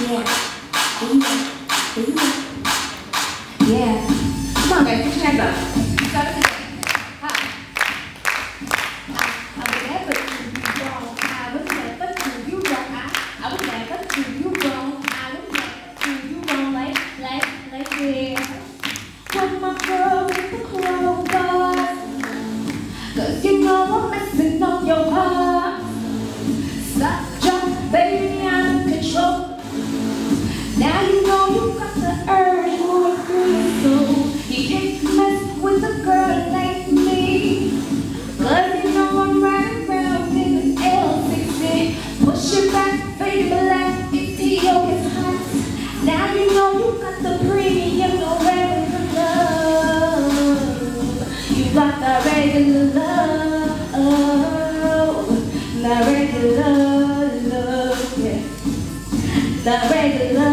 Yeah. Come on guys, put your hands up. Start it again. Ha. I would never do you wrong. I would never do you wrong. I would never do you wrong. I would never do you wrong like this. Put my girl with the crowbar. 'Cause you know I'm messing up your heart. Stop, jump, baby, I'm in control. Now you know you got the urge for a good soul. You can't mess with a girl like me. 'Cause you know I'm riding around in an L60. Push it back, fade black, ETO is hot. Now you know you got the premium, no regular love. You got the regular love, the regular love, yeah. The regular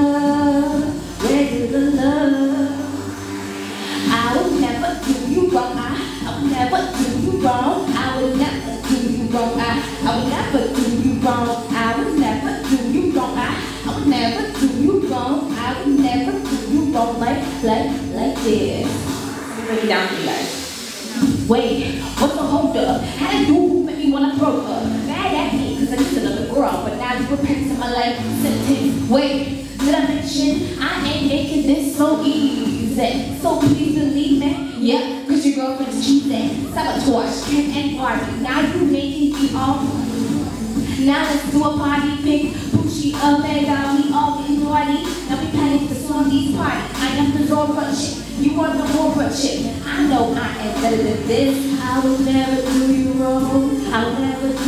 love. I would never do you wrong. I would never do you wrong. I would never do you wrong. I would never do you wrong. I would never do you wrong. I would never do you wrong. I would never do you wrong like this. Let me break it down for you guys. Wait, what's the hold up? How did you make me wanna throw her? Mad at me, 'cause I used to love a girl, but now you repent to my life sentence. Wait, did I mention I ain't making this so easy? So please believe me, yeah, 'cause your girlfriend's cheating. Sabotage, Ken and Barbie. Now you making me all. Now let's do a party pick. Gucci up and down, we all getting naughty. Now we panic to song these parties. I am the Zora chick, you are the Zora chick. I know I am better than this. I will never do you wrong. I will never do